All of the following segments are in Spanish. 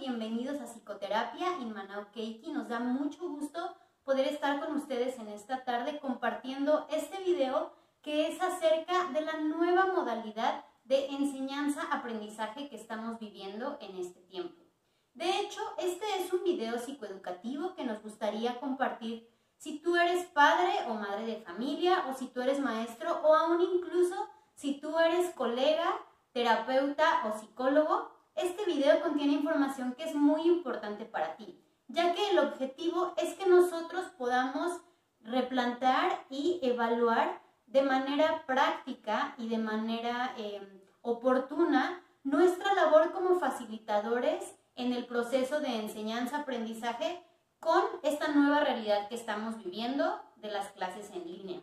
bienvenidos a Psicoterapia in Manao Keiki. Nos da mucho gusto poder estar con ustedes en esta tarde compartiendo este video que es acerca de la nueva modalidad de enseñanza-aprendizaje que estamos viviendo en este tiempo. De hecho, este es un video psicoeducativo que nos gustaría compartir si tú eres padre o madre de familia, o si tú eres maestro, o aún incluso si tú eres colega, terapeuta o psicólogo. Este video contiene información que es muy importante para ti, ya que el objetivo es que nosotros podamos replantear y evaluar de manera práctica y de manera oportuna nuestra labor como facilitadores en el proceso de enseñanza-aprendizaje con esta nueva realidad que estamos viviendo de las clases en línea.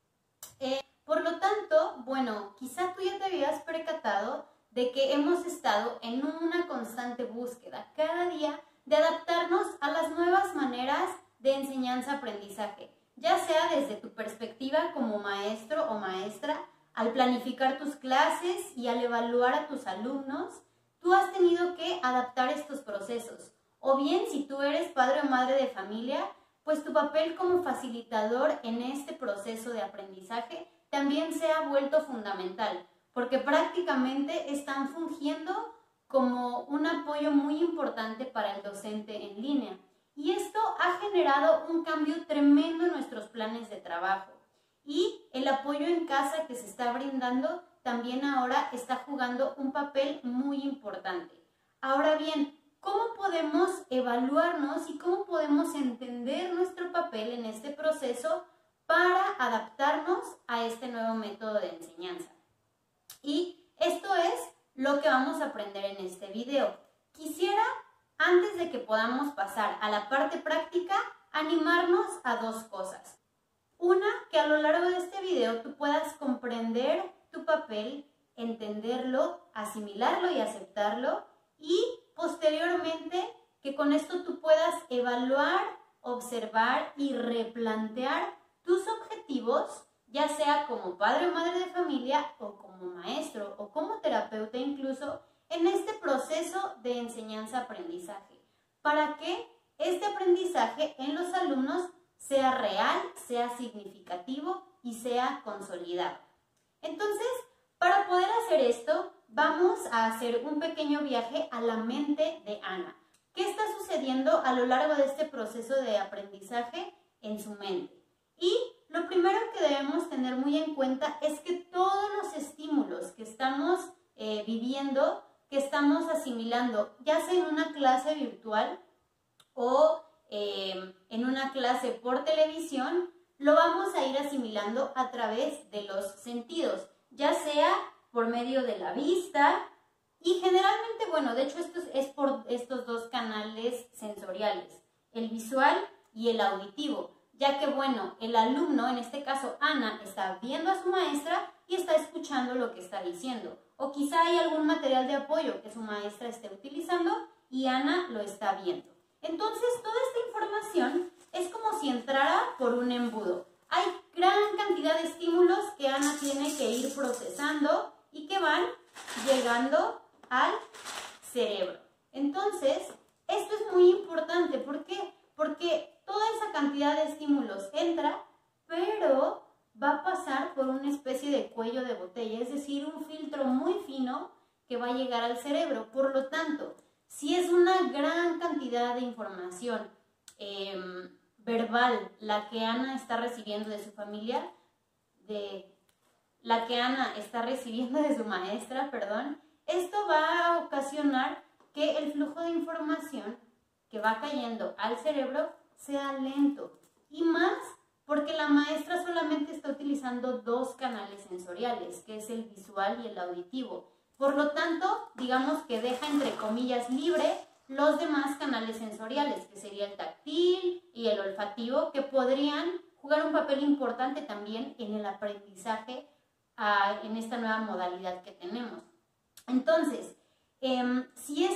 Por lo tanto, bueno, quizá tú ya te habías percatado de que hemos estado en una constante búsqueda cada día de adaptarnos a las nuevas maneras de enseñanza-aprendizaje, ya sea desde tu perspectiva como maestro o maestra, al planificar tus clases y al evaluar a tus alumnos. Tú has tenido que adaptar estos procesos, o bien si tú eres padre o madre de familia, pues tu papel como facilitador en este proceso de aprendizaje también se ha vuelto fundamental, porque prácticamente están fungiendo como un apoyo muy importante para el docente en línea. Y esto ha generado un cambio tremendo en nuestros planes de trabajo. Y el apoyo en casa que se está brindando también ahora está jugando un papel muy importante. Ahora bien, ¿cómo podemos evaluarnos y cómo podemos entender nuestro papel en este proceso para adaptarnos a este nuevo método de enseñanza? Y esto es lo que vamos a aprender en este video. Quisiera, antes de que podamos pasar a la parte práctica, animarnos a dos cosas. Una, que a lo largo de este video tú puedas comprender tu papel, entenderlo, asimilarlo y aceptarlo, y posteriormente que con esto tú puedas evaluar, observar y replantear tus objetivos, ya sea como padre o madre de familia, o como maestro, o como terapeuta incluso, en este proceso de enseñanza-aprendizaje, para que este aprendizaje en los alumnos sea real, sea significativo y sea consolidado. Entonces, para poder hacer esto, vamos a hacer un pequeño viaje a la mente de Ana. ¿Qué está sucediendo a lo largo de este proceso de aprendizaje en su mente? Y lo primero que debemos tener muy en cuenta es que todos los estímulos que estamos viviendo, que estamos asimilando, ya sea en una clase virtual o en una clase por televisión, lo vamos a ir asimilando a través de los sentidos, ya sea por medio de la vista y generalmente, bueno, de hecho esto es por estos dos canales sensoriales, el visual y el auditivo, ya que, bueno, el alumno, en este caso Ana, está viendo a su maestra y está escuchando lo que está diciendo. O quizá hay algún material de apoyo que su maestra esté utilizando y Ana lo está viendo. Entonces, toda esta información es como si entrara por un embudo. Hay gran cantidad de estímulos que Ana tiene que ir procesando y que van llegando al cerebro. Entonces, esto es muy importante. ¿Por qué? Porque toda esa cantidad de estímulos entra, pero va a pasar por una especie de cuello de botella, es decir, un filtro muy fino que va a llegar al cerebro. Por lo tanto, si es una gran cantidad de información verbal la que Ana está recibiendo de su familia, la que Ana está recibiendo de su maestra, perdón, esto va a ocasionar que el flujo de información que va cayendo al cerebro sea lento, y más porque la maestra solamente está utilizando dos canales sensoriales, que es el visual y el auditivo. Por lo tanto, digamos que deja entre comillas libre los demás canales sensoriales, que sería el táctil y el olfativo, que podrían jugar un papel importante también en el aprendizaje en esta nueva modalidad que tenemos. Entonces, si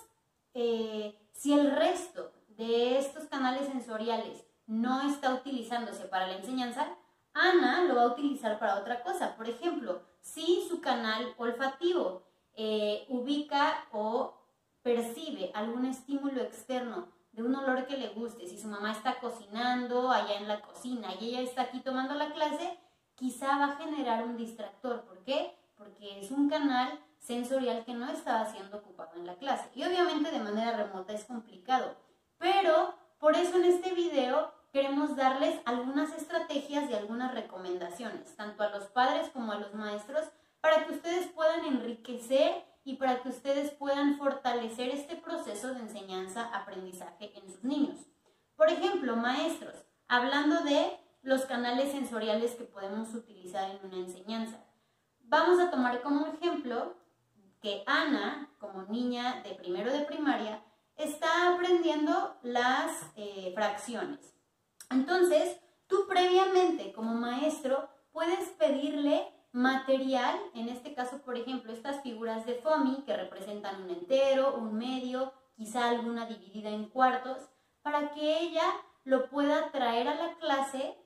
el resto de estos canales sensoriales no está utilizándose para la enseñanza, Ana lo va a utilizar para otra cosa. Por ejemplo, si su canal olfativo ubica o percibe algún estímulo externo de un olor que le guste, si su mamá está cocinando allá en la cocina y ella está aquí tomando la clase, quizá va a generar un distractor. ¿Por qué? Porque es un canal sensorial que no estaba siendo ocupado en la clase. Y obviamente de manera remota es complicado, pero por eso en este video queremos darles algunas estrategias y algunas recomendaciones, tanto a los padres como a los maestros, para que ustedes puedan enriquecer y para que ustedes puedan fortalecer este proceso de enseñanza-aprendizaje en sus niños. Por ejemplo, maestros, hablando de los canales sensoriales que podemos utilizar en una enseñanza. Vamos a tomar como ejemplo que Ana, como niña de primero de primaria, está aprendiendo las fracciones. Entonces, tú previamente como maestro puedes pedirle material, en este caso, por ejemplo, estas figuras de FOMI que representan un entero, un medio, quizá alguna dividida en cuartos, para que ella lo pueda traer a la clase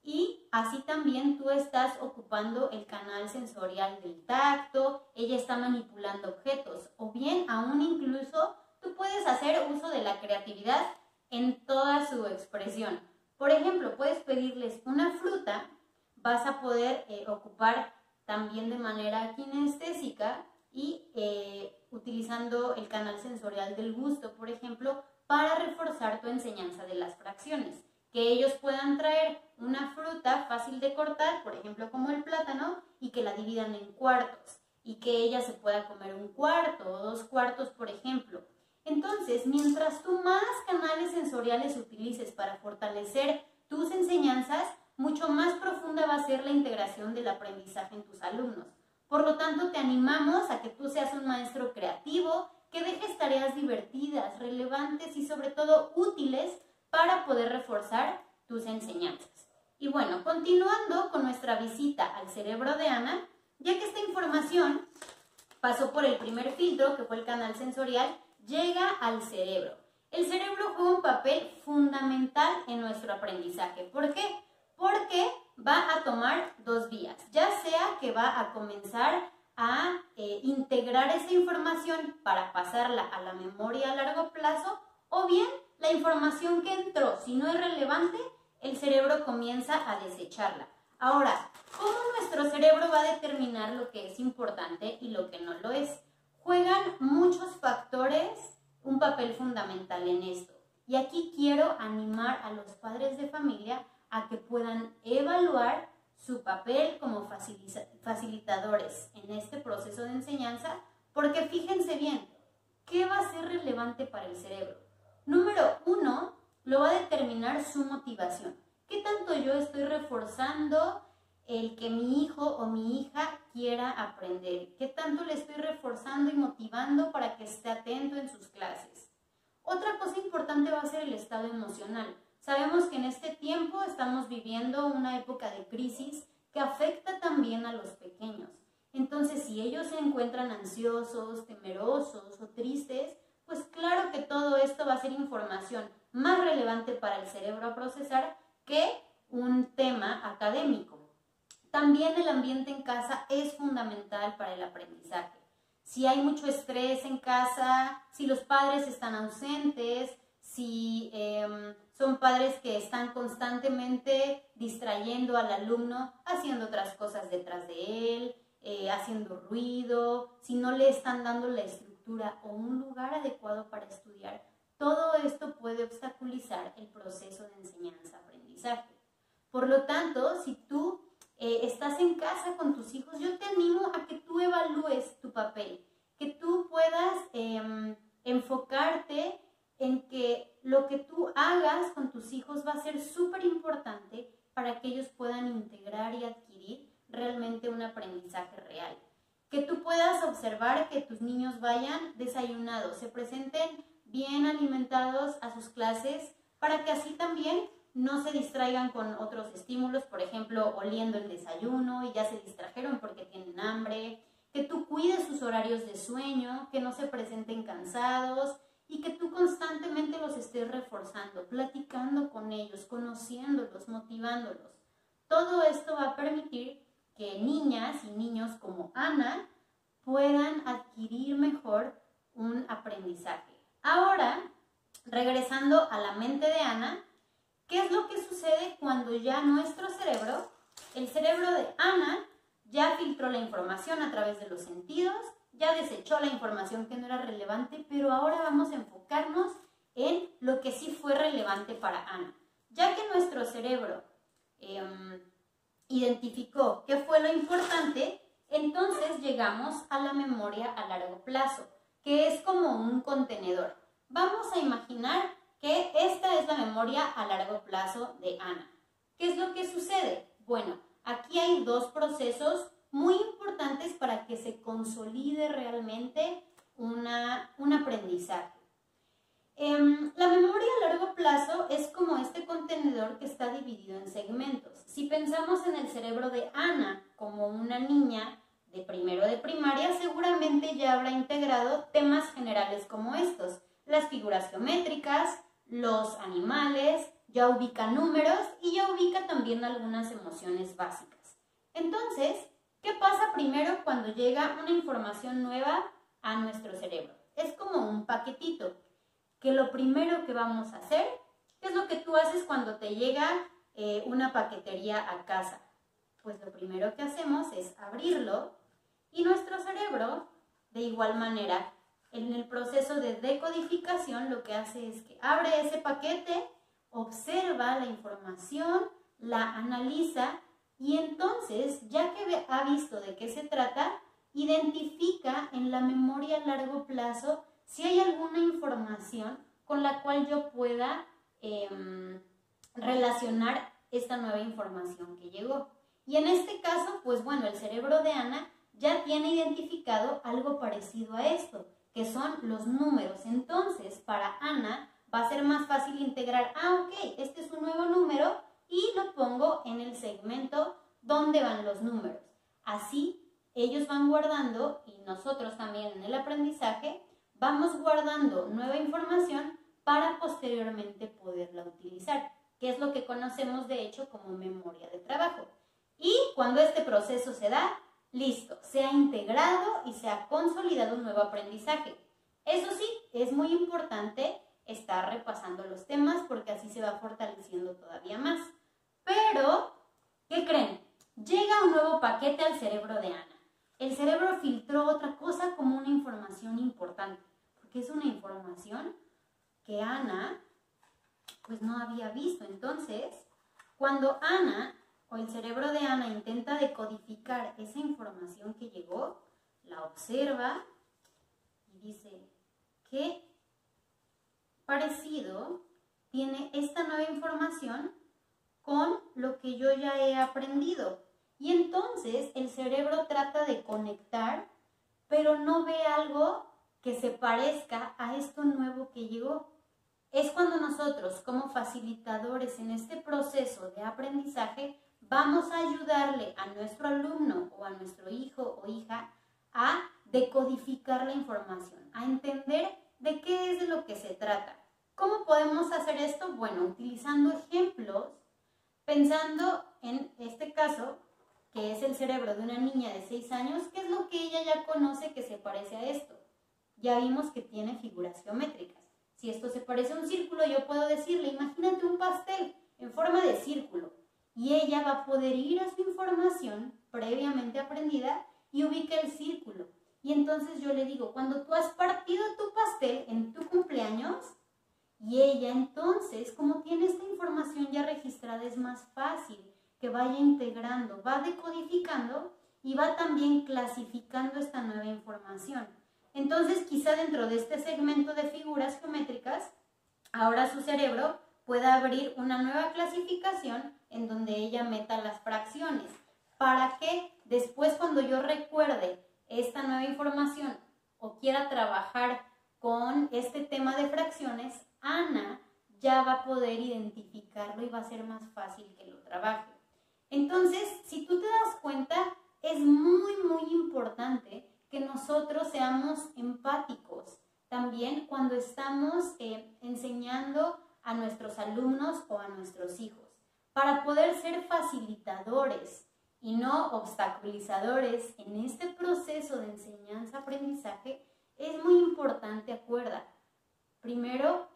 y así también tú estás ocupando el canal sensorial del tacto, ella está manipulando objetos, o bien aún incluso tú puedes hacer uso de la creatividad en toda su expresión. Por ejemplo, puedes pedirles una fruta, vas a poder ocupar también de manera kinestésica y utilizando el canal sensorial del gusto, por ejemplo, para reforzar tu enseñanza de las fracciones. Que ellos puedan traer una fruta fácil de cortar, por ejemplo como el plátano, y que la dividan en cuartos, y que ella se pueda comer un cuarto o 2 cuartos, por ejemplo. Entonces, mientras tú más canales sensoriales utilices para fortalecer tus enseñanzas, mucho más profunda va a ser la integración del aprendizaje en tus alumnos. Por lo tanto, te animamos a que tú seas un maestro creativo, que dejes tareas divertidas, relevantes y sobre todo útiles para poder reforzar tus enseñanzas. Y bueno, continuando con nuestra visita al cerebro de Ana, ya que esta información pasó por el primer filtro, que fue el canal sensorial, llega al cerebro. El cerebro juega un papel fundamental en nuestro aprendizaje. ¿Por qué? Porque va a tomar 2 vías, ya sea que va a comenzar a integrar esa información para pasarla a la memoria a largo plazo, o bien la información que entró, si no es relevante, el cerebro comienza a desecharla. Ahora, ¿cómo nuestro cerebro va a determinar lo que es importante y lo que no lo es? Juegan muchos factores un papel fundamental en esto. Y aquí quiero animar a los padres de familia a que puedan evaluar su papel como facilitadores en este proceso de enseñanza, porque fíjense bien, ¿qué va a ser relevante para el cerebro? Número 1, lo va a determinar su motivación. ¿Qué tanto yo estoy reforzando el que mi hijo o mi hija quiera aprender? ¿Qué tanto le estoy reforzando y motivando para que esté atento en sus clases? Otra cosa importante va a ser el estado emocional. Sabemos que en este tiempo estamos viviendo una época de crisis que afecta también a los pequeños. Entonces, si ellos se encuentran ansiosos, temerosos o tristes, pues claro que todo esto va a ser información más relevante para el cerebro a procesar que un tema académico. También el ambiente en casa es fundamental para el aprendizaje. Si hay mucho estrés en casa, si los padres están ausentes, si son padres que están constantemente distrayendo al alumno, haciendo otras cosas detrás de él, haciendo ruido, si no le están dando la estructura o un lugar adecuado para estudiar, todo esto puede obstaculizar el proceso de enseñanza-aprendizaje. Por lo tanto, si tú estás en casa con tus hijos, yo te animo a que tú evalúes tu papel, que tú puedas enfocarte en que lo que tú hagas con tus hijos va a ser súper importante para que ellos puedan integrar y adquirir realmente un aprendizaje real. Que tú puedas observar que tus niños vayan desayunados, se presenten bien alimentados a sus clases, para que así también no se distraigan con otros estímulos, por ejemplo, oliendo el desayuno y ya se distrajeron porque tienen hambre. Que tú cuides sus horarios de sueño, que no se presenten cansados y que tú constantemente los estés reforzando, platicando con ellos, conociéndolos, motivándolos. Todo esto va a permitir que niñas y niños como Ana puedan adquirir mejor un aprendizaje. Ahora, regresando a la mente de Ana, ¿qué es lo que sucede cuando ya nuestro cerebro, el cerebro de Ana, ya filtró la información a través de los sentidos, ya desechó la información que no era relevante, pero ahora vamos a enfocarnos en lo que sí fue relevante para Ana? Ya que nuestro cerebro identificó qué fue lo importante, entonces llegamos a la memoria a largo plazo, que es como un contenedor. Vamos a imaginar que esta es la memoria a largo plazo de Ana. ¿Qué es lo que sucede? Bueno, aquí hay dos procesos muy importantes para que se consolide realmente un aprendizaje. La memoria a largo plazo es como este contenedor que está dividido en segmentos. Si pensamos en el cerebro de Ana como una niña de primero de primaria, seguramente ya habrá integrado temas generales como estos: las figuras geométricas, los animales, ya ubica números y ya ubica también algunas emociones básicas. Entonces, ¿qué pasa primero cuando llega una información nueva a nuestro cerebro? Es como un paquetito, que lo primero que vamos a hacer, ¿qué es lo que tú haces cuando te llega una paquetería a casa? Pues lo primero que hacemos es abrirlo, y nuestro cerebro, de igual manera, en el proceso de decodificación, lo que hace es que abre ese paquete, observa la información, la analiza, y entonces, ya que ha visto de qué se trata, identifica en la memoria a largo plazo si hay alguna información con la cual yo pueda relacionar esta nueva información que llegó. Y en este caso, pues bueno, el cerebro de Ana ya tiene identificado algo parecido a esto, que son los números. Entonces, para Ana va a ser más fácil integrar, ok, este es un nuevo número y lo pongo en el segmento donde van los números. Así, ellos van guardando, y nosotros también en el aprendizaje, vamos guardando nueva información para posteriormente poderla utilizar, que es lo que conocemos de hecho como memoria de trabajo. Y cuando este proceso se da, listo, se ha integrado y se ha consolidado un nuevo aprendizaje. Eso sí, es muy importante estar repasando los temas porque así se va fortaleciendo todavía más. Pero, ¿qué creen? Llega un nuevo paquete al cerebro de Ana. El cerebro filtró otra cosa como una información importante, porque es una información que Ana pues no había visto. Entonces, cuando Ana o el cerebro de Ana intenta decodificar esa información que llegó, la observa y dice, ¿qué parecido tiene esta nueva información con lo que yo ya he aprendido? Y entonces el cerebro trata de conectar, pero no ve algo que se parezca a esto nuevo que llegó. Es cuando nosotros, como facilitadores en este proceso de aprendizaje, vamos a ayudarle a nuestro alumno o a nuestro hijo o hija a decodificar la información, a entender de qué es de lo que se trata. ¿Cómo podemos hacer esto? Bueno, utilizando ejemplos, pensando en este caso, que es el cerebro de una niña de 6 años, ¿qué es lo que ella ya conoce que se parece a esto? Ya vimos que tiene figuras geométricas. Si esto se parece a un círculo, yo puedo decirle, imagínate un pastel en forma de círculo. Y ella va a poder ir a su información previamente aprendida y ubica el círculo. Y entonces yo le digo, cuando tú has partido tu pastel en tu cumpleaños, y ella entonces, como tiene esta información ya registrada, es más fácil que vaya integrando, va decodificando y va también clasificando esta nueva información. Entonces, quizá dentro de este segmento de figuras geométricas, ahora su cerebro pueda abrir una nueva clasificación en donde ella meta las fracciones, para que después, cuando yo recuerde esta nueva información o quiera trabajar con este tema de fracciones, Ana ya va a poder identificarlo y va a ser más fácil que lo trabaje. Entonces, si tú te das cuenta, es muy, muy importante que nosotros seamos empáticos también cuando estamos enseñando a nuestros alumnos o a nuestros hijos, para poder ser facilitadores y no obstaculizadores en este proceso de enseñanza-aprendizaje. Es muy importante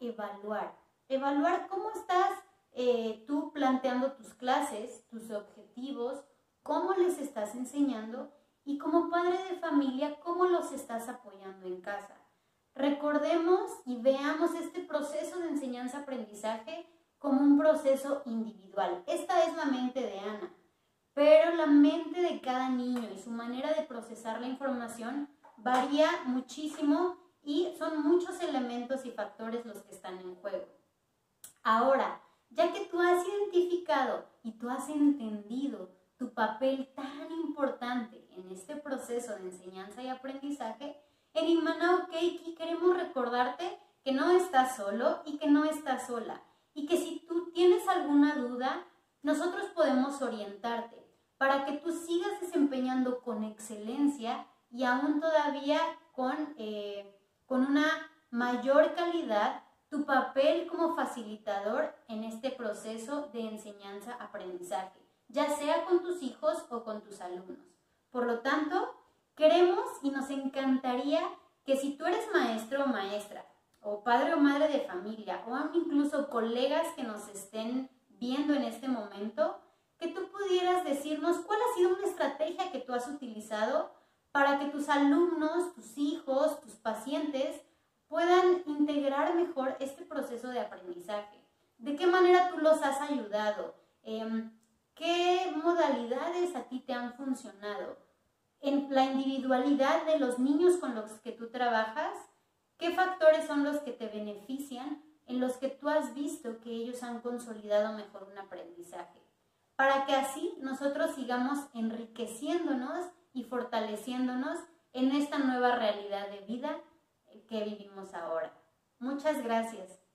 evaluar. Evaluar cómo estás tú planteando tus clases, tus objetivos, cómo les estás enseñando y como padre de familia, cómo los estás apoyando en casa. Recordemos y veamos este proceso de enseñanza-aprendizaje como un proceso individual. Esta es la mente de Ana, pero la mente de cada niño y su manera de procesar la información varía muchísimo y son muchos elementos y factores los que están en juego. Ahora, ya que tú has identificado y tú has entendido tu papel tan importante en este proceso de enseñanza y aprendizaje, en Inmanao Keiki queremos recordarte que no estás solo y que no estás sola y que si tú tienes alguna duda, nosotros podemos orientarte para que tú sigas desempeñando con excelencia y aún todavía con una mayor calidad tu papel como facilitador en este proceso de enseñanza-aprendizaje, ya sea con tus hijos o con tus alumnos. Por lo tanto, queremos y nos encantaría que si tú eres maestro o maestra, o padre o madre de familia, o aún incluso colegas que nos estén viendo en este momento, que tú pudieras decirnos cuál ha sido una estrategia que tú has utilizado para que tus alumnos, tus hijos, tus pacientes puedan integrar mejor este proceso de aprendizaje. ¿De qué manera tú los has ayudado? ¿Qué modalidades a ti te han funcionado? En la individualidad de los niños con los que tú trabajas, ¿qué factores son los que te benefician, en los que tú has visto que ellos han consolidado mejor un aprendizaje? Para que así nosotros sigamos enriqueciéndonos y fortaleciéndonos en esta nueva realidad de vida que vivimos ahora. Muchas gracias.